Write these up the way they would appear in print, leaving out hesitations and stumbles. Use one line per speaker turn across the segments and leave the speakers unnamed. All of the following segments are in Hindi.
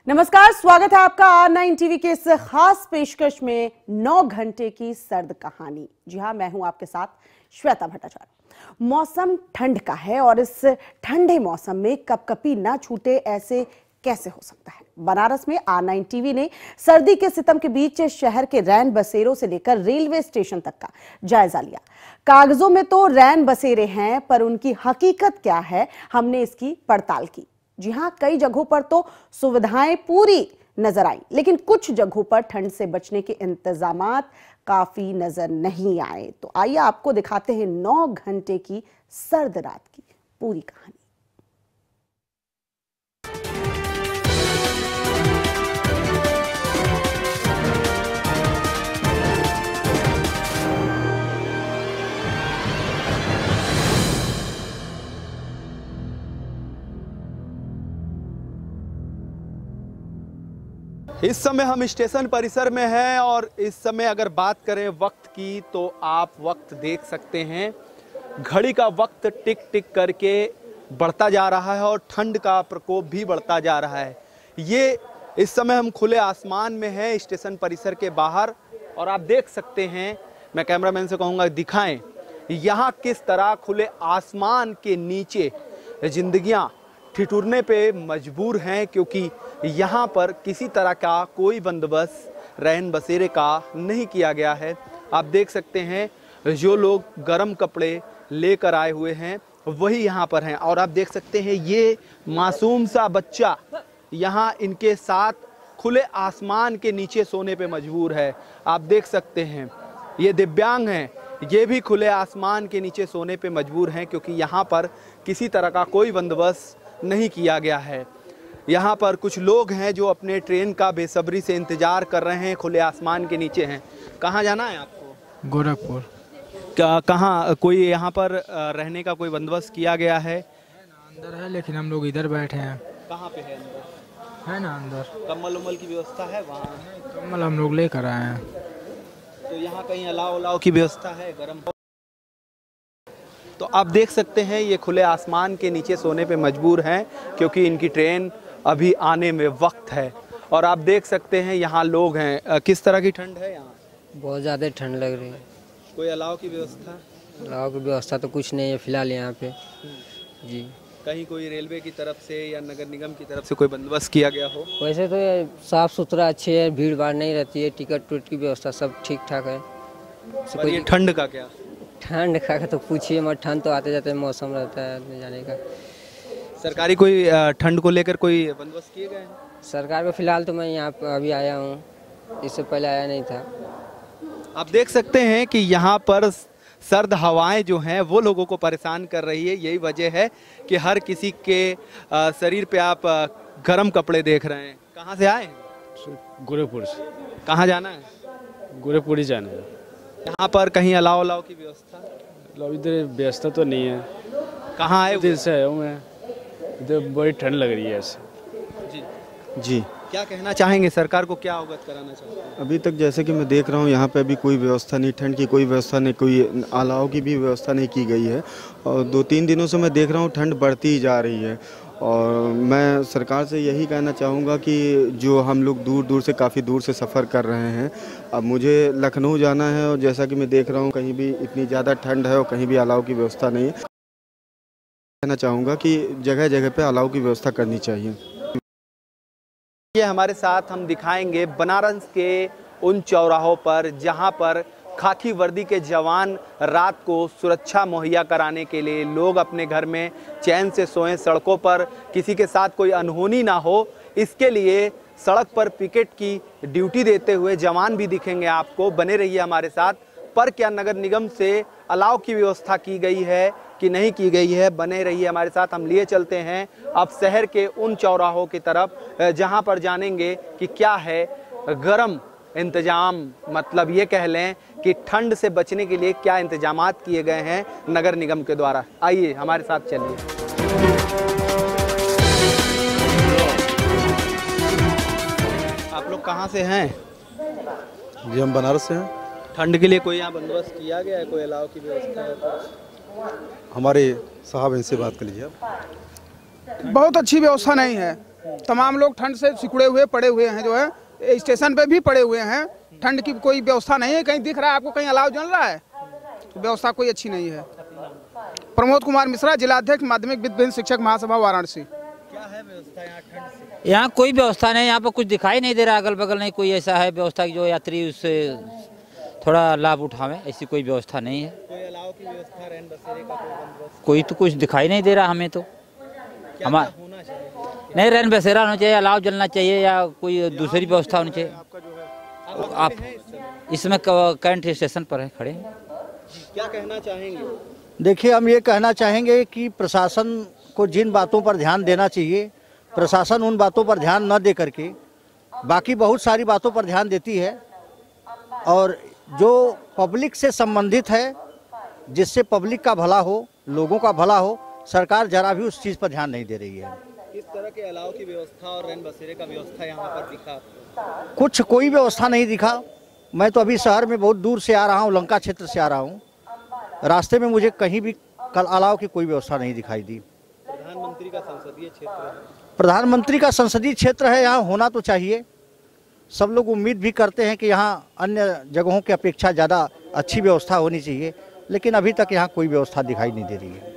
नमस्कार, स्वागत है आपका R9 टीवी के इस खास पेशकश में 9 घंटे की सर्द कहानी। जी हाँ, मैं हूं आपके साथ श्वेता भट्टाचार्य। मौसम ठंड का है और इस ठंडे मौसम में कपकपी ना छूटे ऐसे कैसे हो सकता है। बनारस में R9 टीवी ने सर्दी के सितम के बीच शहर के रैन बसेरों से लेकर रेलवे स्टेशन तक का जायजा लिया। कागजों में तो रैन बसेरे हैं, पर उनकी हकीकत क्या है, हमने इसकी पड़ताल की। जी हाँ, कई जगहों पर तो सुविधाएं पूरी नजर आई, लेकिन कुछ जगहों पर ठंड से बचने के इंतजामात काफी नजर नहीं आए। तो आइए आपको दिखाते हैं 9 घंटे की सर्द रात की पूरी कहानी।
इस समय हम स्टेशन परिसर में हैं और इस समय अगर बात करें वक्त की तो आप वक्त देख सकते हैं। घड़ी का वक्त टिक टिक करके बढ़ता जा रहा है और ठंड का प्रकोप भी बढ़ता जा रहा है। ये इस समय हम खुले आसमान में हैं स्टेशन परिसर के बाहर और आप देख सकते हैं, मैं कैमरामैन से कहूँगा दिखाएं यहाँ किस तरह खुले आसमान के नीचे जिंदगियाँ ठिठुरने पे मजबूर हैं, क्योंकि यहाँ पर किसी तरह का कोई बंदोबस्त रैन बसेरे का नहीं किया गया है। आप देख सकते हैं जो लोग गर्म कपड़े लेकर आए हुए हैं वही यहाँ पर हैं और आप देख सकते हैं ये मासूम सा बच्चा यहाँ इनके साथ खुले आसमान के नीचे सोने पे मजबूर है। आप देख सकते हैं ये दिव्यांग हैं, ये भी खुले आसमान के नीचे सोने पे मजबूर हैं, क्योंकि यहाँ पर किसी तरह का कोई बंदोबस्त नहीं किया गया है। यहाँ पर कुछ लोग हैं जो अपने ट्रेन का बेसब्री से इंतज़ार कर रहे हैं, खुले आसमान के नीचे हैं। कहाँ जाना है आपको?
गोरखपुर।
कहाँ कोई यहाँ पर रहने का कोई बंदोबस्त किया गया है?
अंदर है, लेकिन हम लोग इधर बैठे हैं।
कहाँ पे है अंदर?
है ना अंदर
कम्बल उम्बल की व्यवस्था है वहाँ?
कम्बल हम लोग लेकर आए हैं।
तो यहाँ कहीं अलाव उलाव की व्यवस्था है गर्म? तो आप देख सकते हैं ये खुले आसमान के नीचे सोने पे मजबूर हैं, क्योंकि इनकी ट्रेन अभी आने में वक्त है। और आप देख सकते हैं यहाँ लोग हैं। किस तरह की ठंड है यहाँ?
बहुत ज़्यादा ठंड लग रही है।
कोई अलाव की व्यवस्था?
अलाव की व्यवस्था तो कुछ नहीं है फिलहाल यहाँ पे। जी,
कहीं कोई रेलवे की तरफ से या नगर निगम की तरफ से कोई बंदोबस्त किया गया हो?
वैसे तो ये साफ़ सुथरा अच्छी है, भीड़ भाड़ नहीं रहती है, टिकट टूट की व्यवस्था सब ठीक ठाक है।
पर ये ठंड का क्या?
ठंड का तो पूछिए मत, ठंड तो आते जाते मौसम रहता है जाने का।
सरकारी कोई ठंड को लेकर कोई बंदोबस्त किए गए हैं?
सरकार को फिलहाल तो मैं यहाँ पर अभी आया हूँ, इससे पहले आया नहीं था।
आप देख सकते हैं कि यहाँ पर सर्द हवाएं जो हैं वो लोगों को परेशान कर रही है। यही वजह है कि हर किसी के शरीर पे आप गर्म कपड़े देख रहे हैं। कहाँ से आए हैं?
गोरखपुर से।
कहाँ जाना है?
गोरखपुर ही जाना है।
यहाँ पर कहीं अलाव उलाव की व्यवस्था?
इधर व्यवस्था तो नहीं है।
कहाँ आए?
दिल से आया हूँ मैं, इधर बड़ी ठंड लग रही है ऐसे।
जी,
क्या कहना चाहेंगे, सरकार को क्या अवगत कराना चाहते हैं?
अभी तक जैसे कि मैं देख रहा हूँ यहाँ पे अभी कोई व्यवस्था नहीं, ठंड की कोई व्यवस्था नहीं, कोई अलाव की भी व्यवस्था नहीं की गई है। और 2-3 दिनों से मैं देख रहा हूँ ठंड बढ़ती ही जा रही है। और मैं सरकार से यही कहना चाहूँगा कि जो हम लोग दूर दूर से काफ़ी दूर से सफ़र कर रहे हैं, अब मुझे लखनऊ जाना है और जैसा कि मैं देख रहा हूँ कहीं भी इतनी ज़्यादा ठंड है और कहीं भी अलाव की व्यवस्था नहीं है। कहना चाहूँगा कि जगह जगह पे अलाव की व्यवस्था करनी चाहिए।
ये हमारे साथ हम दिखाएंगे बनारस के उन चौराहों पर जहां पर खाकी वर्दी के जवान रात को सुरक्षा मुहैया कराने के लिए लोग अपने घर में चैन से सोएं, सड़कों पर किसी के साथ कोई अनहोनी ना हो, इसके लिए सड़क पर पिकेट की ड्यूटी देते हुए जवान भी दिखेंगे आपको। बने रहिए हमारे साथ। पर क्या नगर निगम से अलाव की व्यवस्था की गई है कि नहीं की गई है? बने रहिए हमारे साथ। हम लिए चलते हैं अब शहर के उन चौराहों की तरफ जहां पर जानेंगे कि क्या है गर्म इंतजाम, मतलब ये कह लें कि ठंड से बचने के लिए क्या इंतजामात किए गए हैं नगर निगम के द्वारा। आइए हमारे साथ चलिए। आप लोग कहाँ से हैं?
जी, हम बनारस से हैं।
ठंड के लिए कोई यहाँ बंदोबस्त किया गया है? कोई अलाव की व्यवस्था है?
हमारे साहब इनसे बात कर लीजिए आप।
बहुत अच्छी व्यवस्था नहीं है। तमाम लोग ठंड से सिकुड़े हुए पड़े हुए हैं, जो है स्टेशन पे भी पड़े हुए हैं। ठंड की कोई व्यवस्था नहीं है, कहीं दिख रहा है आपको कहीं अलाव जल रहा है, तो व्यवस्था कोई अच्छी नहीं है। प्रमोद कुमार मिश्रा, जिलाध्यक्ष माध्यमिक विद्यालय शिक्षक महासभा वाराणसी।
क्या है व्यवस्था यहाँ ठंड से?
यहाँ कोई व्यवस्था नहीं, यहाँ पर कुछ दिखाई नहीं दे रहा, अगल बगल नहीं कोई ऐसा है व्यवस्था कि जो यात्री उससे थोड़ा लाभ उठावे, ऐसी कोई व्यवस्था नहीं है।
कोई अलाव की व्यवस्था, रैन बसेरे का कोई बंदोबस्त?
कोई तो कुछ दिखाई नहीं दे रहा हमें तो।
हमारा होना चाहिए,
नहीं रैन बसेरा होना चाहिए, अलाव जलना चाहिए या कोई दूसरी व्यवस्था होनी चाहिए। आप इसमें करंट स्टेशन पर है खड़े हैं।
क्या कहना चाहेंगे?
देखिए, हम ये कहना चाहेंगे कि प्रशासन को जिन बातों पर ध्यान देना चाहिए, प्रशासन उन बातों पर ध्यान न दे करके बाकी बहुत सारी बातों पर ध्यान देती है, और जो पब्लिक से संबंधित है, जिससे पब्लिक का भला हो, लोगों का भला हो, सरकार जरा भी उस चीज़ पर ध्यान नहीं दे रही है।
किस तरह के अलाव की व्यवस्था और रैन बसेरे का व्यवस्था यहाँ पर दिखा?
कुछ कोई व्यवस्था नहीं दिखा। मैं तो अभी शहर में बहुत दूर से आ रहा हूँ, लंका क्षेत्र से आ रहा हूँ, रास्ते में मुझे कहीं भी कल अलाव की कोई व्यवस्था नहीं दिखाई दी।
प्रधानमंत्री का संसदीय क्षेत्र है,
प्रधानमंत्री का संसदीय क्षेत्र है, यहाँ होना तो चाहिए। सब लोग उम्मीद भी करते हैं कि यहाँ अन्य जगहों की अपेक्षा ज़्यादा अच्छी व्यवस्था होनी चाहिए, लेकिन अभी तक यहाँ कोई व्यवस्था दिखाई नहीं दे रही है।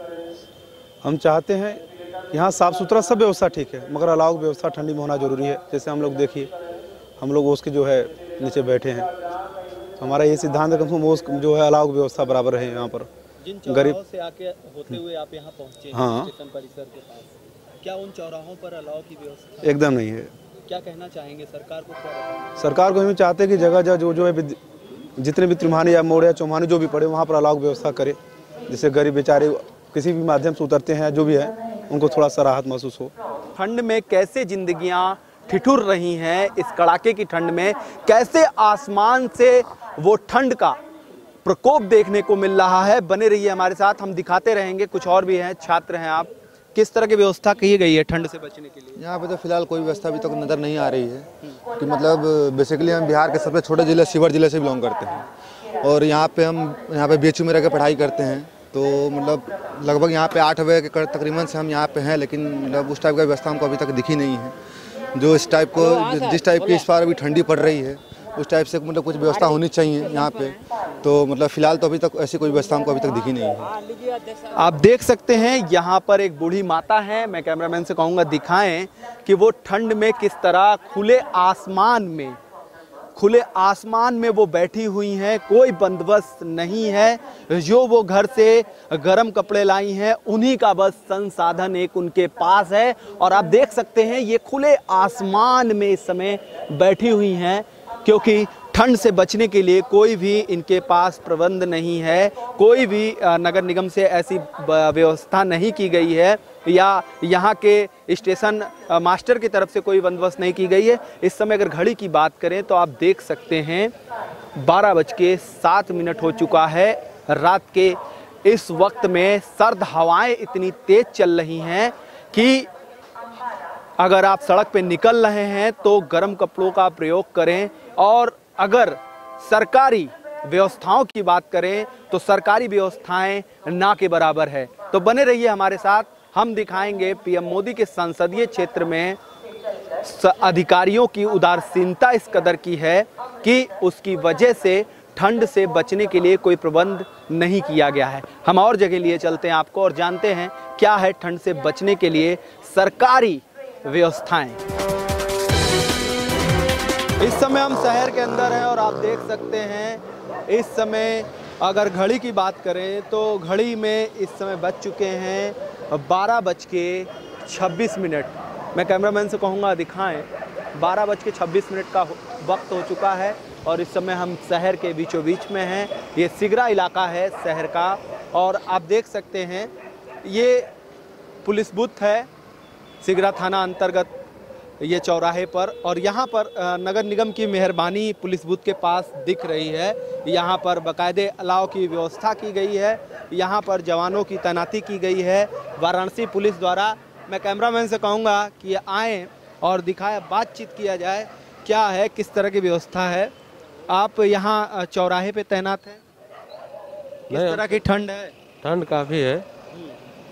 हम चाहते हैं यहाँ साफ़ सुथरा सब व्यवस्था ठीक है, मगर अलाव की व्यवस्था ठंडी में होना जरूरी है। जैसे हम लोग देखिए, हम लोग उसके जो है नीचे बैठे हैं, तो हमारा ये सिद्धांत है कि ओस जो है अलाव की व्यवस्था बराबर रहे यहाँ पर।
जिन चौराहों से आके होते हुए आप यहाँ पहुँचे
हाँ,
स्टेशन परिसर के पास, क्या उन चौराहों पर अलाव की व्यवस्था?
एकदम नहीं है।
क्या कहना चाहेंगे सरकार को? क्या
सरकार को हम चाहते हैं कि जगह जगह जो है जितने भी त्रिमानी या मोड़ या चौमानी जो भी पड़े, वहाँ पर अलाव की व्यवस्था करे, जिससे गरीब बेचारे किसी भी माध्यम से उतरते हैं, जो भी है उनको थोड़ा सा राहत महसूस हो।
ठंड में कैसे जिंदगियां ठिठुर रही हैं, इस कड़ाके की ठंड में कैसे आसमान से वो ठंड का प्रकोप देखने को मिल रहा है। बने रहिए हमारे साथ, हम दिखाते रहेंगे। कुछ और भी हैं, छात्र हैं आप, किस तरह की व्यवस्था की गई है ठंड से बचने के लिए?
यहाँ पे तो फिलहाल कोई व्यवस्था अभी तक नज़र नहीं आ रही है कि मतलब बेसिकली हम बिहार के सबसे छोटे जिले शिवहर जिले से बिलोंग करते हैं, और यहाँ पे हम BHU में रह के पढ़ाई करते हैं। तो मतलब लगभग यहाँ पे 8 बजे के तकरीबन से हम यहाँ पे हैं, लेकिन मतलब उस टाइप का व्यवस्था हमको अभी तक दिखी नहीं है। जो इस टाइप को जिस टाइप की इस बार अभी ठंडी पड़ रही है, उस टाइप से मतलब कुछ व्यवस्था होनी चाहिए यहाँ पे। तो मतलब फिलहाल तो अभी तक ऐसी कोई व्यवस्था हमको अभी तक दिखी नहीं है।
आप देख सकते हैं यहाँ पर एक बूढ़ी माता है। मैं कैमरामैन से कहूँगा दिखाएं कि वो ठंड में किस तरह खुले आसमान में वो बैठी हुई हैं। कोई बंदोबस्त नहीं है, जो वो घर से गर्म कपड़े लाई हैं उन्हीं का बस संसाधन एक उनके पास है। और आप देख सकते हैं ये खुले आसमान में इस समय बैठी हुई हैं, क्योंकि ठंड से बचने के लिए कोई भी इनके पास प्रबंध नहीं है। कोई भी नगर निगम से ऐसी व्यवस्था नहीं की गई है, या यहाँ के स्टेशन मास्टर की तरफ से कोई बंदोबस्त नहीं की गई है। इस समय अगर घड़ी की बात करें तो आप देख सकते हैं 12:07 हो चुका है। रात के इस वक्त में सर्द हवाएं इतनी तेज चल रही हैं कि अगर आप सड़क पे निकल रहे हैं तो गर्म कपड़ों का प्रयोग करें। और अगर सरकारी व्यवस्थाओं की बात करें तो सरकारी व्यवस्थाएं ना के बराबर है। तो बने रहिए हमारे साथ, हम दिखाएंगे पीएम मोदी के संसदीय क्षेत्र में अधिकारियों की उदासीनता इस कदर की है कि उसकी वजह से ठंड से बचने के लिए कोई प्रबंध नहीं किया गया है। हम और जगह लिए चलते हैं आपको और जानते हैं क्या है ठंड से बचने के लिए सरकारी व्यवस्थाएं। इस समय हम शहर के अंदर हैं और आप देख सकते हैं इस समय अगर घड़ी की बात करें तो घड़ी में इस समय बज चुके हैं 12:26। मैं कैमरामैन से कहूँगा दिखाएं, 12:26 का वक्त हो चुका है और इस समय हम शहर के बीचों बीच में हैं। ये सिगरा इलाका है शहर का और आप देख सकते हैं ये पुलिस बूथ है सिगरा थाना अंतर्गत ये चौराहे पर। और यहाँ पर नगर निगम की मेहरबानी पुलिस बूथ के पास दिख रही है। यहाँ पर बाकायदे अलाव की व्यवस्था की गई है, यहाँ पर जवानों की तैनाती की गई है वाराणसी पुलिस द्वारा। मैं कैमरामैन से कहूँगा कि आएँ और दिखाए, बातचीत किया जाए क्या है, किस तरह की व्यवस्था है। आप यहाँ चौराहे पे तैनात हैं, किस तरह की ठंड है?
ठंड काफ़ी है।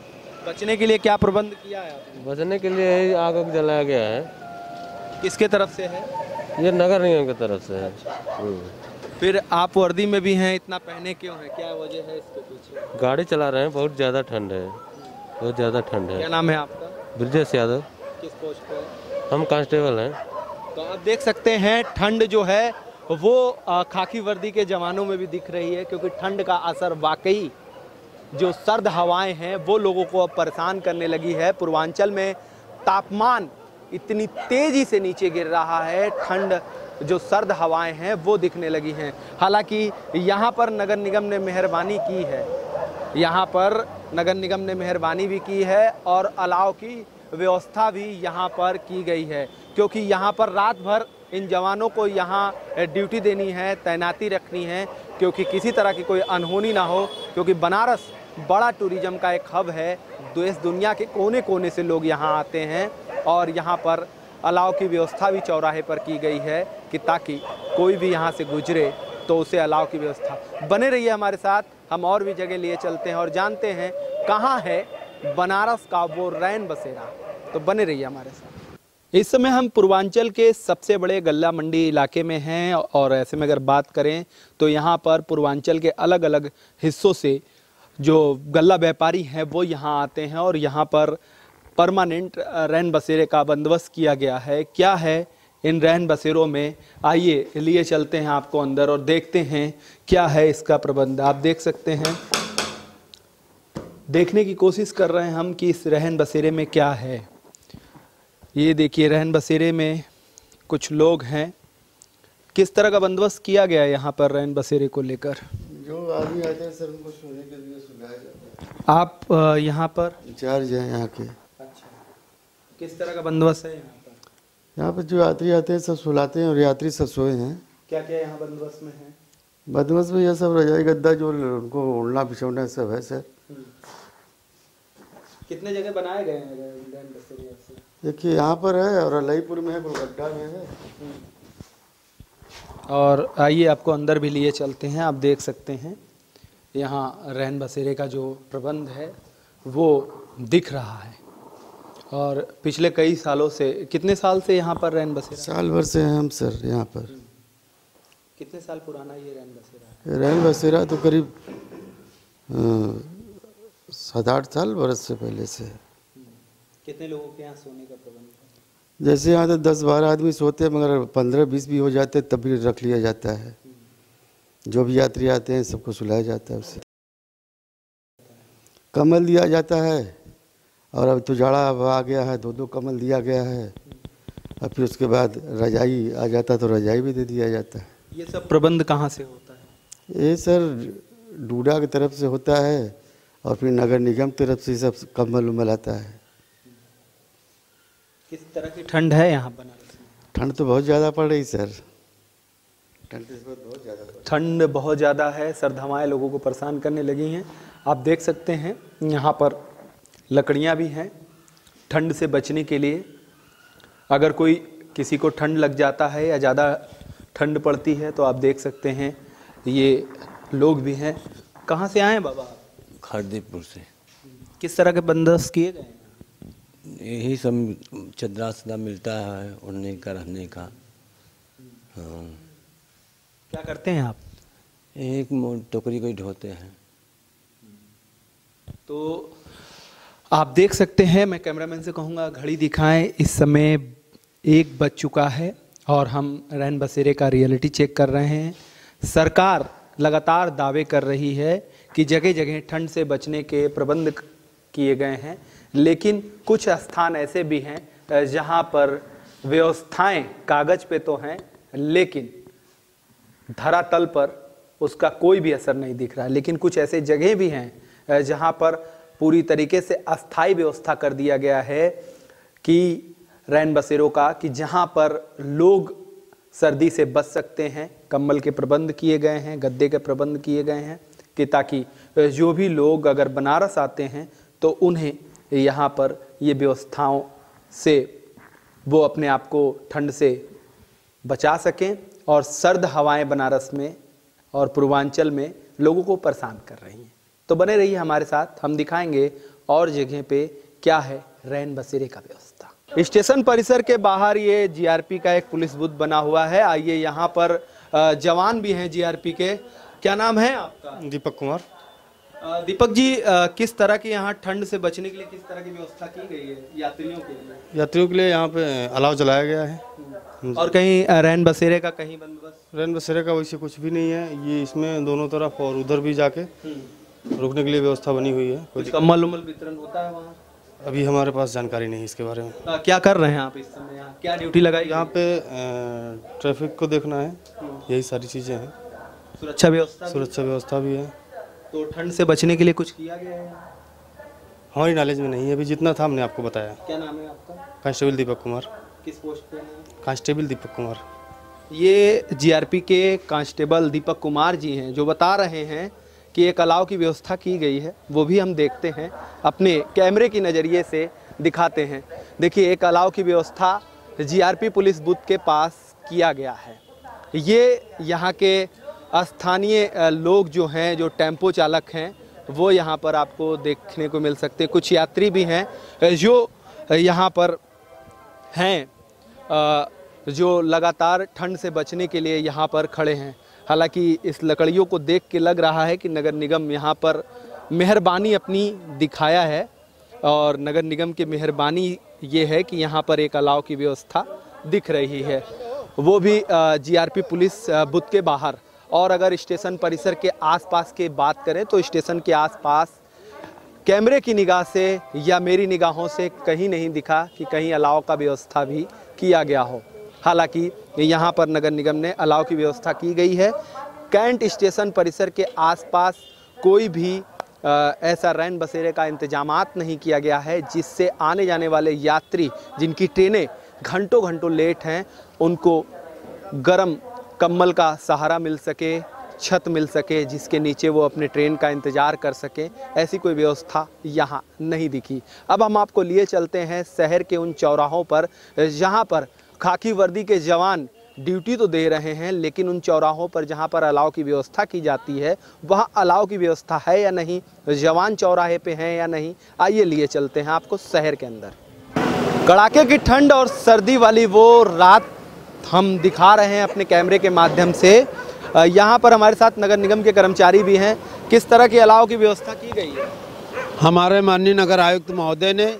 बचने के लिए क्या प्रबंध किया है आपने?
बचने के लिए यही आग उग जलाया गया है।
किसके तरफ से है?
ये नगर निगम की तरफ से है।
फिर आप वर्दी में भी हैं, इतना पहने क्यों हैं? क्या वजह है इसके पीछे?
गाड़ी चला रहे हैं, बहुत ज़्यादा ठंड है, बहुत ज़्यादा ठंड है।
क्या नाम है आपका?
ब्रजेश यादव।
किस पोस्ट पे?
हम कांस्टेबल हैं।
तो आप देख सकते हैं ठंड जो है वो खाकी वर्दी के जवानों में भी दिख रही है, क्योंकि ठंड का असर वाकई जो सर्द हवाएं हैं वो लोगों को अब परेशान करने लगी है। पूर्वांचल में तापमान इतनी तेजी से नीचे गिर रहा है, ठंड जो सर्द हवाएं हैं वो दिखने लगी हैं। हालांकि यहाँ पर नगर निगम ने मेहरबानी की है, यहाँ पर नगर निगम ने मेहरबानी भी की है और अलाव की व्यवस्था भी यहाँ पर की गई है, क्योंकि यहाँ पर रात भर इन जवानों को यहाँ ड्यूटी देनी है, तैनाती रखनी है, क्योंकि किसी तरह की कोई अनहोनी ना हो। क्योंकि बनारस बड़ा टूरिज्म का एक हब है, देश दुनिया के कोने कोने से लोग यहाँ आते हैं और यहाँ पर अलाव की व्यवस्था भी चौराहे पर की गई है कि ताकि कोई भी यहाँ से गुजरे तो उसे अलाव की व्यवस्था। बने रहिए हमारे साथ, हम और भी जगह लिए चलते हैं और जानते हैं कहाँ है बनारस का वो रैन बसेरा। तो बने रहिए हमारे साथ। इस समय हम पूर्वांचल के सबसे बड़े गल्ला मंडी इलाके में हैं और ऐसे में अगर बात करें तो यहाँ पर पूर्वांचल के अलग अलग हिस्सों से जो गल्ला व्यापारी हैं वो यहाँ आते हैं और यहाँ पर परमानेंट रैन बसेरे का बंदोबस्त किया गया है। क्या है इन रैन बसेरों में, आइए लिए चलते हैं आपको अंदर और देखते हैं क्या है इसका प्रबंध। आप देख सकते हैं, देखने की कोशिश कर रहे हैं हम कि इस रहन बसेरे में क्या है। ये देखिए रहन बसेरे में कुछ लोग हैं। किस तरह का बंदोबस्त किया गया है यहाँ पर रहन बसेरे को लेकर?
जो आदमी आते हैं सर उनको सोने के लिए सुलाया जाता है।
आप यहाँ पर
इंचार्ज हैं यहाँ के।
अच्छा, किस तरह का बंदोबस्त है यहाँ पर?
यहाँ पर जो यात्री आते हैं सब सुलाते हैं और यात्री सब सोए हैं।
क्या क्या यहाँ बंदोबस्त में है?
बंदोबस्त में यह सब रजाई गद्दा जो उनको ओढ़ना बिछौना सब है सर।
कितने जगह बनाए गए हैं रहन बसेरे से?
देखिए यहाँ पर है और अलईपुर में है, गोलगड्ढा में है।
और आइए आपको अंदर भी लिए चलते हैं। आप देख सकते हैं यहाँ रहन बसेरे का जो प्रबंध है वो दिख रहा है और पिछले कई सालों से, कितने साल से यहाँ पर रहन बसेरा?
साल भर से हैं हम सर यहाँ पर।
कितने साल पुराना ये रहन बसेरा है?
रहन बसेरा तो करीब 7-8 साल बरस से पहले से है।
कितने लोगों के यहाँ सोने का प्रबंध है?
जैसे यहाँ तो 10-12 आदमी सोते हैं, मगर 15-20 भी हो जाते तब भी रख लिया जाता है। जो भी यात्री आते हैं सबको सुलाया जाता है। उससे कम्बल दिया जाता है और अब तो जाड़ा आ गया है, 2-2 कम्बल दिया गया है। और फिर उसके बाद रजाई आ जाता तो रजाई भी दे दिया जाता है।
ये सब प्रबंध कहाँ से होता है?
ये सर डूडा की तरफ से होता है और फिर नगर निगम की तरफ से सब कम्बल उम्बल आता है।
किस तरह की ठंड है यहाँ बनारस में?
ठंड तो बहुत ज़्यादा पड़ रही सर,
ठंड बहुत ज़्यादा है। सर्द हवाएं लोगों को परेशान करने लगी हैं। आप देख सकते हैं यहाँ पर लकड़ियाँ भी हैं ठंड से बचने के लिए। अगर कोई किसी को ठंड लग जाता है या ज़्यादा ठंड पड़ती है तो आप देख सकते हैं ये लोग भी हैं। कहाँ से आए हैं बाबा?
खारदीपुर से।
किस तरह के बंदोबस्त किए गए?
यही सब चदरा सदा मिलता है उड़ने का, रहने का। हाँ।
क्या करते हैं आप?
एक टोकरी को ढोते हैं।
तो आप देख सकते हैं, मैं कैमरामैन से कहूँगा घड़ी दिखाएं। इस समय 1 बज चुका है और हम रहन बसेरे का रियलिटी चेक कर रहे हैं। सरकार लगातार दावे कर रही है कि जगह जगह ठंड से बचने के प्रबंध किए गए हैं, लेकिन कुछ स्थान ऐसे भी हैं जहां पर व्यवस्थाएं कागज पे तो हैं लेकिन धरातल पर उसका कोई भी असर नहीं दिख रहा है। लेकिन कुछ ऐसे जगह भी हैं जहां पर पूरी तरीके से अस्थायी व्यवस्था कर दिया गया है कि रैन बसेरों का, कि जहां पर लोग सर्दी से बच सकते हैं। कंबल के प्रबंध किए गए हैं, गद्दे के प्रबंध किए गए हैं कि ताकि जो भी लोग अगर बनारस आते हैं तो उन्हें यहाँ पर ये व्यवस्थाओं से वो अपने आप को ठंड से बचा सकें। और सर्द हवाएं बनारस में और पूर्वांचल में लोगों को परेशान कर रही हैं। तो बने रहिए हमारे साथ, हम दिखाएंगे और जगह पे क्या है रैन बसेरे का व्यवस्था। स्टेशन परिसर के बाहर ये जीआरपी का एक पुलिस बूथ बना हुआ है। आइए यहाँ पर जवान भी हैं जीआरपी के। क्या नाम है आपका?
दीपक कुमार।
दीपक जी, किस तरह की यहाँ ठंड से बचने के लिए किस तरह की व्यवस्था की गई है यात्रियों के लिए?
यात्रियों के लिए यहाँ पे अलाव जलाया गया है।
और कहीं रैन बसेरे का कहीं बंदोबस्त?
रैन बसेरे का वैसे कुछ भी नहीं है। ये इसमें दोनों तरफ और उधर भी जाके रुकने के लिए व्यवस्था बनी हुई है।
कुछ कम्बल उम्बल वितरण होता है वहाँ?
अभी हमारे पास जानकारी नहीं इसके बारे में।
क्या कर रहे हैं आप इस समय? यहाँ क्या ड्यूटी लगाई?
यहाँ पे ट्रैफिक को देखना है, यही सारी चीज़ें हैं।
सुरक्षा व्यवस्था?
सुरक्षा व्यवस्था भी है।
तो ठंड से बचने के लिए कुछ किया गया है?
हमारी नॉलेज में नहीं है, अभी जितना था हमने आपको बताया।
क्या नाम है आपका?
कांस्टेबल दीपक कुमार।
किस पोस्ट पे हैं?
कांस्टेबल दीपक कुमार।
ये जीआरपी के कांस्टेबल दीपक कुमार जी हैं जो बता रहे हैं कि एक अलाव की व्यवस्था की गई है। वो भी हम देखते हैं, अपने कैमरे की नज़रिए से दिखाते हैं। देखिए, एक अलाव की व्यवस्था जीआरपी पुलिस बूथ के पास किया गया है। ये यहाँ के स्थानीय लोग जो हैं, जो टेम्पो चालक हैं, वो यहाँ पर आपको देखने को मिल सकते हैं। कुछ यात्री भी हैं जो यहाँ पर हैं, जो लगातार ठंड से बचने के लिए यहाँ पर खड़े हैं। हालांकि इस लकड़ियों को देख के लग रहा है कि नगर निगम यहाँ पर मेहरबानी अपनी दिखाया है, और नगर निगम की मेहरबानी ये है कि यहाँ पर एक अलाव की व्यवस्था दिख रही है, वो भी जीआरपी पुलिस बूथ के बाहर। और अगर स्टेशन परिसर के आसपास की बात करें तो स्टेशन के आसपास कैमरे की निगाह से या मेरी निगाहों से कहीं नहीं दिखा कि कहीं अलाव का व्यवस्था भी किया गया हो। हालांकि यहाँ पर नगर निगम ने अलाव की व्यवस्था की गई है। कैंट स्टेशन परिसर के आसपास कोई भी ऐसा रैन बसेरे का इंतजामात नहीं किया गया है जिससे आने जाने वाले यात्री जिनकी ट्रेनें घंटों घंटों लेट हैं उनको गर्म कम्बल का सहारा मिल सके, छत मिल सके जिसके नीचे वो अपने ट्रेन का इंतज़ार कर सकें। ऐसी कोई व्यवस्था यहाँ नहीं दिखी। अब हम आपको लिए चलते हैं शहर के उन चौराहों पर जहाँ पर खाकी वर्दी के जवान ड्यूटी तो दे रहे हैं, लेकिन उन चौराहों पर जहाँ पर अलाव की व्यवस्था की जाती है वहाँ अलाव की व्यवस्था है या नहीं, जवान चौराहे पे हैं या नहीं, आइए लिए चलते हैं आपको शहर के अंदर। कड़ाके की ठंड और सर्दी वाली वो रात हम दिखा रहे हैं अपने कैमरे के माध्यम से। यहाँ पर हमारे साथ नगर निगम के कर्मचारी भी हैं। किस तरह की अलाव की व्यवस्था की गई है?
हमारे माननीय नगर आयुक्त महोदय ने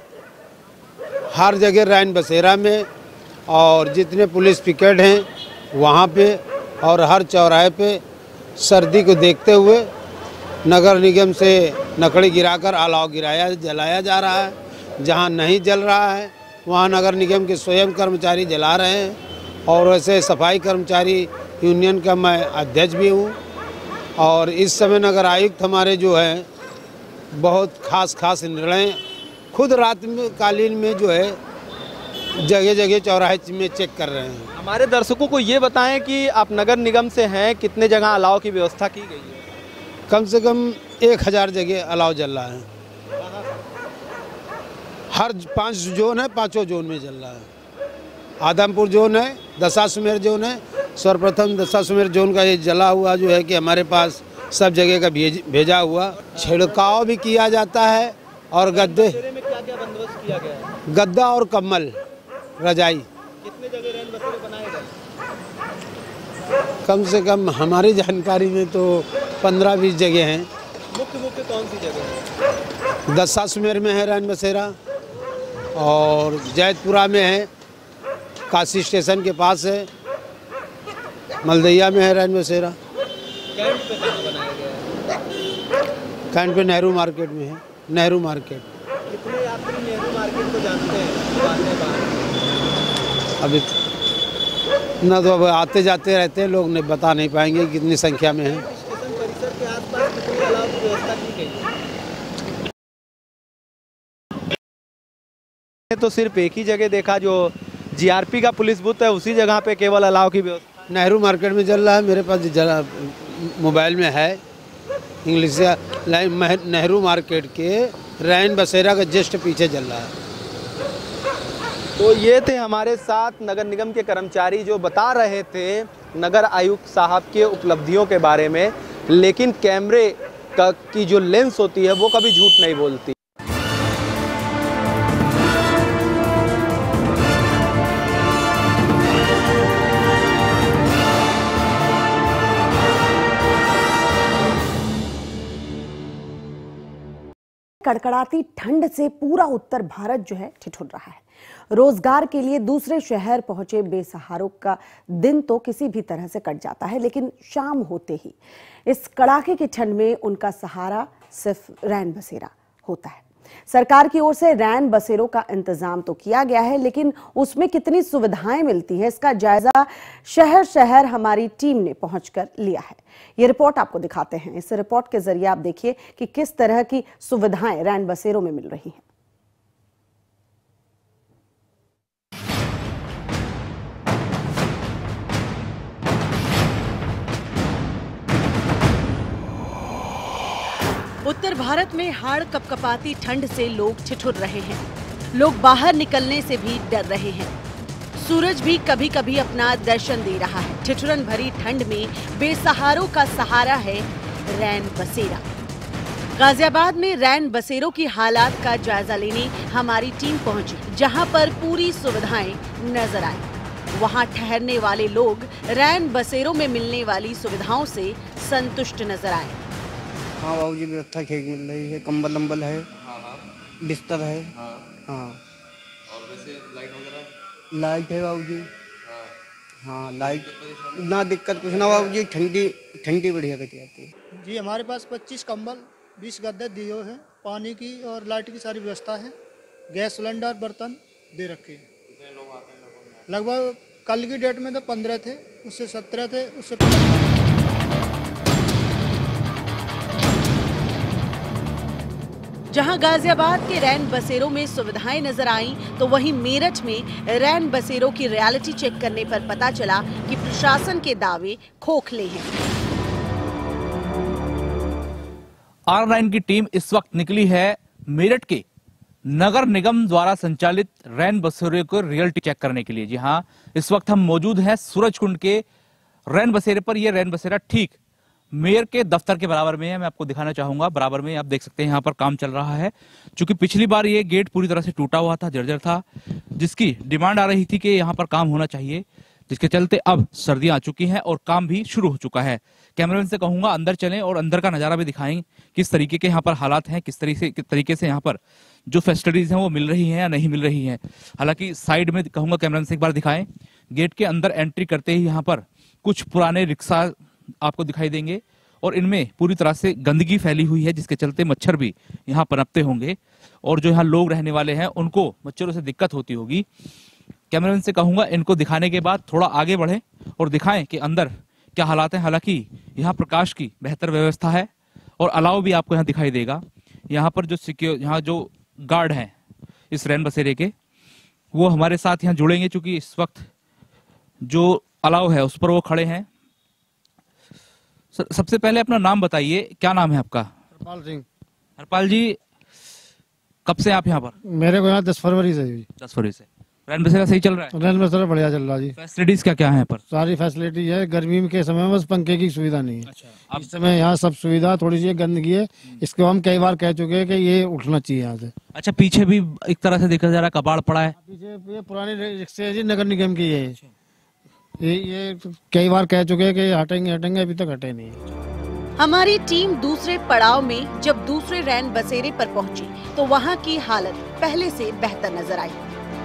हर जगह रैन बसेरा में और जितने पुलिस पिकेट हैं वहाँ पे और हर चौराहे पे सर्दी को देखते हुए नगर निगम से लकड़ी गिराकर अलाव जलाया जा रहा है। जहाँ नहीं जल रहा है वहाँ नगर निगम के स्वयं कर्मचारी जला रहे हैं। और वैसे सफाई कर्मचारी यूनियन का मैं अध्यक्ष भी हूँ। और इस समय नगर आयुक्त हमारे जो हैं बहुत खास निर्णय खुद रात में कालीन में जो है जगह जगह चौराहे में चेक कर रहे हैं।
हमारे दर्शकों को ये बताएं कि आप नगर निगम से हैं, कितने जगह अलाव की व्यवस्था की गई है?
कम से कम 1000 जगह अलाव जल रहा है। हर 5 जोन है, 5 जोन में जल रहा है। आदमपुर जोन है, दशाश्वमेध जोन है। सर्वप्रथम दशाश्वमेध जोन का ये जला हुआ जो है कि हमारे पास सब जगह का भेजा हुआ छिड़काव भी किया जाता है। और गद्दे में क्या बंदोबस्त किया गया है? गद्दा और कम्बल, रजाई।
कितने जगह रैन बसेरे बनाए गए?
कम से कम हमारी जानकारी में तो 15-20 जगह हैं।
मुख्य कौन सी जगह है?
दशाश्वमेध में है रैन बसेरा, और जैतपुरा में है, काशी स्टेशन के पास है, मलदैया में है रैन बसेरा।
कैंट पे कहाँ बनाया गया है?
कैंट पे नेहरू मार्केट में है, नेहरू मार्केट।
कितने यात्री नेहरू मार्केट को जानते हैं?
अभी ना तो अब आते जाते रहते हैं लोग, नहीं बता नहीं पाएंगे कितनी संख्या में है।
स्टेशन परिसर के आसपास कितनी अलाव की व्यवस्था की गई है? तो सिर्फ एक ही जगह देखा, जो जीआरपी का पुलिस बूथ है उसी जगह पे केवल अलाव की व्यवस्था।
नेहरू मार्केट में चल रहा है, मेरे पास जरा मोबाइल में है इंग्लिश से। नेहरू मार्केट के रैन बसेरा का जस्ट पीछे चल रहा है।
तो ये थे हमारे साथ नगर निगम के कर्मचारी जो बता रहे थे नगर आयुक्त साहब के उपलब्धियों के बारे में, लेकिन कैमरे की जो लेंस होती है वो कभी झूठ नहीं बोलती।
कड़कड़ाती ठंड से पूरा उत्तर भारत जो है ठिठुर रहा है। रोजगार के लिए दूसरे शहर पहुंचे बेसहारों का दिन तो किसी भी तरह से कट जाता है, लेकिन शाम होते ही इस कड़ाके की ठंड में उनका सहारा सिर्फ रैन बसेरा होता है। सरकार की ओर से रैन बसेरों का इंतजाम तो किया गया है, लेकिन उसमें कितनी सुविधाएं मिलती है इसका जायजा शहर शहर हमारी टीम ने पहुंचकर लिया है। ये रिपोर्ट आपको दिखाते हैं। इस रिपोर्ट के जरिए आप देखिए कि किस तरह की सुविधाएं रैन बसेरों में मिल रही हैं। उत्तर भारत में हाड़ कपकपाती ठंड से लोग ठिठुर रहे हैं। लोग बाहर निकलने से भी डर रहे हैं। सूरज भी कभी कभी अपना दर्शन दे रहा है। ठिठुरन भरी ठंड में बेसहारों का सहारा है रैन बसेरा। गाजियाबाद में रैन बसेरों की हालात का जायजा लेने हमारी टीम पहुंची, जहां पर पूरी सुविधाएं नजर आई। वहां ठहरने वाले लोग रैन बसेरों में मिलने वाली सुविधाओं से संतुष्ट नजर आए।
हाँ बाबू जी, व्यवस्था ठीक मिल रही है। कंबल नंबल है, बिस्तर है। हाँ
और वैसे लाइट वगैरह?
लाइट है बाबू जी। हाँ लाइट ना दिक्कत कुछ ना बाबू जी। ठंडी बढ़िया कटी जाती है
जी। हमारे पास 25 कंबल 20 गद्दे दिए हैं। पानी की और लाइट की सारी व्यवस्था है। गैस सिलेंडर बर्तन दे रखे हैं।
कितने लोग आते हैं?
लगभग कल की डेट में तो 15 थे, उससे 17 थे, उससे 15।
जहां गाजियाबाद के रैन बसेरों में सुविधाएं नजर आईं, तो वहीं मेरठ में रैन बसेरों की रियलिटी चेक करने पर पता चला कि प्रशासन के दावे खोखले हैं।
R9 की टीम इस वक्त निकली है मेरठ के नगर निगम द्वारा संचालित रैन बसेरों को रियलिटी चेक करने के लिए। जी हाँ, इस वक्त हम मौजूद हैं सूरजकुंड के रैन बसेरे पर। यह रैन बसेरा ठीक मेयर के दफ्तर के बराबर में है। मैं आपको दिखाना चाहूंगा। बराबर में आप देख सकते हैं यहाँ पर काम चल रहा है। क्योंकि पिछली बार ये गेट पूरी तरह से टूटा हुआ था, जर्जर था, जिसकी डिमांड आ रही थी कि यहाँ पर काम होना चाहिए, जिसके चलते अब सर्दियां आ चुकी हैं और काम भी शुरू हो चुका है। कैमरामैन से कहूंगा अंदर चलें और अंदर का नजारा भी दिखाएं, किस तरीके के यहाँ पर हालात हैं, किस तरीके से यहाँ पर जो फैसिलिटीज हैं वो मिल रही हैं या नहीं मिल रही हैं। हालांकि साइड में कहूंगा कैमरामैन से एक बार दिखाएं। गेट के अंदर एंट्री करते ही यहाँ पर कुछ पुराने रिक्शा आपको दिखाई देंगे और इनमें पूरी तरह से गंदगी फैली हुई है, जिसके चलते मच्छर भी यहाँ पनपते होंगे और जो यहाँ लोग रहने वाले हैं उनको मच्छरों से दिक्कत होती होगी। कैमरामैन से कहूंगा इनको दिखाने के बाद थोड़ा आगे बढ़ें और दिखाएं कि अंदर क्या हालात हैं। हालांकि यहाँ प्रकाश की बेहतर व्यवस्था है और अलाव भी आपको यहाँ दिखाई देगा। यहाँ पर यहाँ जो गार्ड हैं इस रैन बसेरे के, वो हमारे साथ यहाँ जुड़ेंगे, चूंकि इस वक्त जो अलाव है उस पर वो खड़े हैं। सबसे पहले अपना नाम बताइए, क्या नाम है आपका?
हरपाल सिंह।
हरपाल जी, कब से आप यहाँ पर?
मेरे को यहाँ 10 फरवरी से।
10 फरवरी से। रैन बसेरा सही चल रहा है?
रैन बसेरा बढ़िया चल रहा है जी।
फैसिलिटीज क्या क्या है यहाँ पर?
सारी फैसिलिटी है। गर्मी के समय में बस पंखे की सुविधा नहीं है। अच्छा, इस समय यहाँ सब सुविधा, थोड़ी सी गंदगी है, इसको हम कई बार कह चुके हैं कि ये उठना चाहिए यहाँ से।
अच्छा, पीछे भी एक तरह से देखा जा रहा है कबाड़ पड़ा है।
पीछे ये पुरानी रिक्शे है जी, नगर निगम की है। ये कई बार कह चुके हैं कि हटेंगे, अभी तक हटे नहीं।
हमारी टीम दूसरे पड़ाव में जब दूसरे रैन बसेरे पर पहुंची, तो वहां की हालत पहले से बेहतर नजर आई।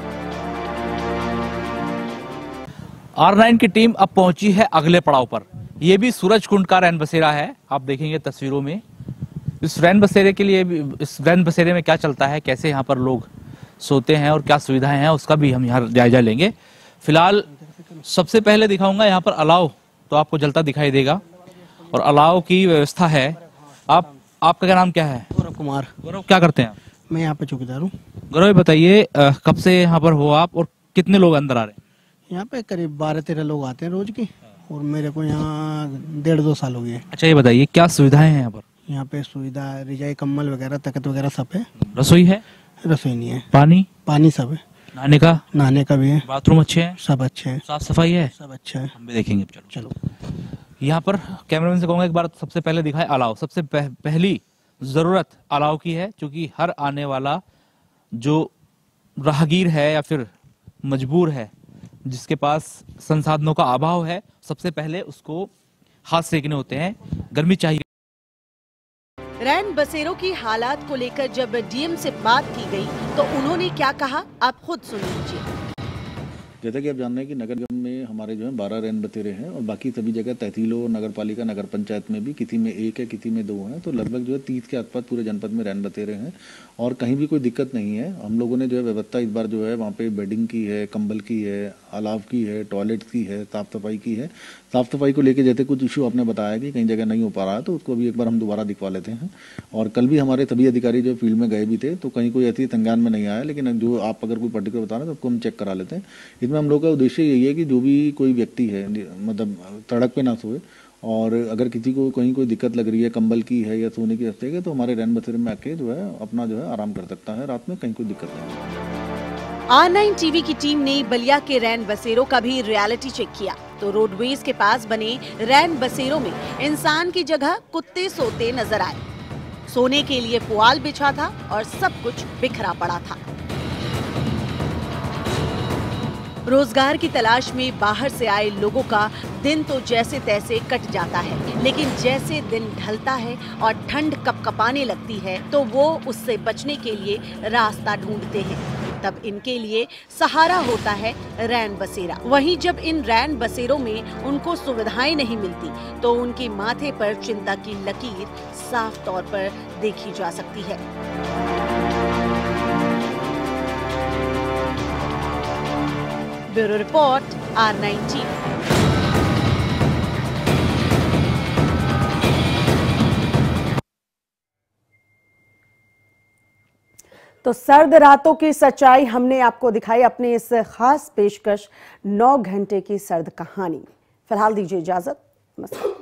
R9 की टीम अब पहुंची है अगले पड़ाव पर। यह भी सूरजकुंड का रैन बसेरा है। आप देखेंगे तस्वीरों में इस रैन बसेरे के लिए, इस रैन बसेरे में क्या चलता है, कैसे यहाँ पर लोग सोते हैं और क्या सुविधाएं हैं, उसका भी हम यहाँ जायजा लेंगे। फिलहाल सबसे पहले दिखाऊंगा यहाँ पर अलाव, तो आपको जलता दिखाई देगा और अलाव की व्यवस्था है। आपका क्या नाम क्या है?
गौरव कुमार।
गौरव, क्या करते हैं आप?
मैं यहाँ पे चौकीदार हूँ।
गौरव, बताइए कब से यहाँ पर हो आप और कितने लोग अंदर आ रहे हैं?
यहाँ पे करीब 12-13 लोग आते हैं रोज की, और मेरे को यहाँ 1.5-2 साल हो गए।
अच्छा, ये बताइए क्या सुविधाएं हैं यहाँ पर?
यहाँ पे सुविधा रिजाई, कम्बल वगैरह, तख्त वगैरह सब है।
रसोई है?
रसोई नहीं है। पानी सब है।
नहाने का भी है। बाथरूम अच्छे हैं?
सब अच्छे हैं।
साफ सफाई है?
सब अच्छा है।
हम भी देखेंगे। चलो यहाँ पर कैमरामैन से कहूंगा एक बार सबसे पहले दिखाए अलाव। सबसे पहली जरूरत अलाव की है, क्योंकि हर आने वाला जो राहगीर है या फिर मजबूर है, जिसके पास संसाधनों का अभाव है, सबसे पहले उसको हाथ सेकने होते हैं, गर्मी चाहिए।
रैन बसेरों की हालात को लेकर जब डीएम से बात की गई तो उन्होंने क्या कहा, आप खुद सुन लीजिए।
जैसा कि आप जान रहे हैं कि नगर निगम में हमारे जो है 12 रैन बसेरे हैं और बाकी सभी जगह तहसीलों, नगर पालिका, नगर पंचायत में भी किसी में 1 है, किसी में 2 हैं, तो लगभग जो है 30 के आसपास पूरे जनपद में रैन बसेरे हैं और कहीं भी कोई दिक्कत नहीं है। हम लोगों ने जो है व्यवस्था इस बार जो है वहाँ पे बेडिंग की है, कंबल की है, अलाव की है, टॉयलेट की है, साफ सफाई की है। साफ सफाई को लेकर जैसे कुछ इशू आपने बताया कि कहीं जगह नहीं हो पा रहा है तो उसको भी एक बार हम दोबारा दिखवा लेते हैं। और कल भी हमारे सभी अधिकारी जो फील्ड में गए भी थे तो कहीं कोई ऐसी संज्ञान में नहीं आया, लेकिन जो आप अगर कोई पर्टिकुलर बता रहे हैं तो उसको हम चेक करा लेते हैं। इसमें हम लोग का उद्देश्य यही है कि जो भी कोई व्यक्ति है मतलब सड़क पे ना सोए और अगर किसी को कहीं कोई दिक्कत लग रही है, कंबल की है या सोने की व्यवस्था है तो हमारे रैन बसेरे में आके जो है अपना जो है आराम कर सकता है रात में, कहीं कोई दिक्कत नहीं है।
R9 टीवी की टीम ने बलिया के रैन बसेरों का भी रियलिटी चेक किया तो रोडवेज के पास बने रैन बसेरों में इंसान की जगह कुत्ते सोते नजर आए। सोने के लिए पुआल बिछा था और सब कुछ बिखरा पड़ा था। रोजगार की तलाश में बाहर से आए लोगों का दिन तो जैसे तैसे कट जाता है, लेकिन जैसे दिन ढलता है और ठंड कपकपाने लगती है तो वो उससे बचने के लिए रास्ता ढूंढते हैं। तब इनके लिए सहारा होता है रैन बसेरा। वहीं जब इन रैन बसेरों में उनको सुविधाएं नहीं मिलती तो उनके माथे पर चिंता की लकीर साफ तौर पर देखी जा सकती है। Bureau report, R9 TV. तो सर्द रातों की सच्चाई हमने आपको दिखाई अपनी इस खास पेशकश 9 घंटे की सर्द कहानी। फिलहाल दीजिए इजाजत, नमस्कार।